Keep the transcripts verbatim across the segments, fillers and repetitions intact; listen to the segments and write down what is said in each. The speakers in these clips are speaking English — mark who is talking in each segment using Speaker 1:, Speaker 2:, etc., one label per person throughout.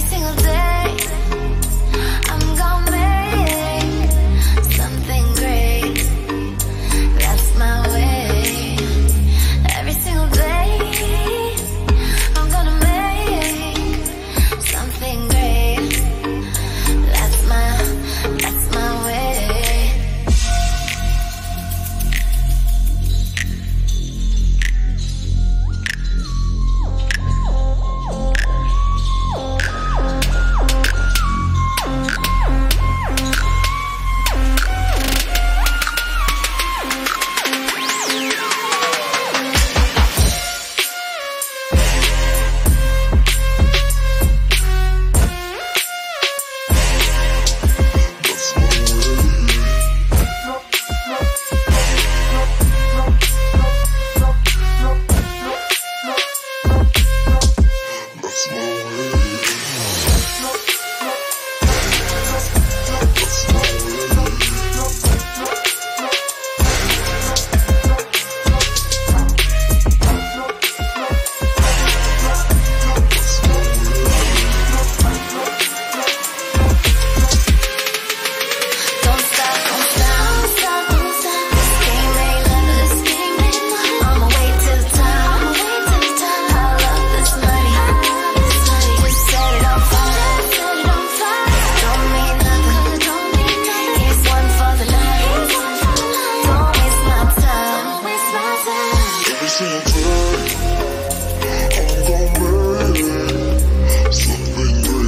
Speaker 1: single day I'm gonna make something great. That's my way. Every single day I'm gonna make something great. That's my, that's my way.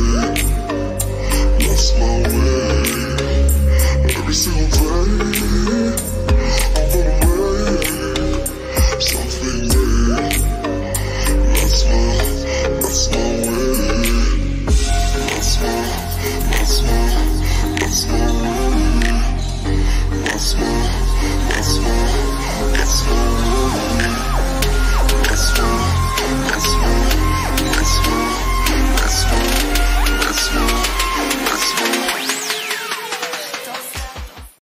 Speaker 2: Every single day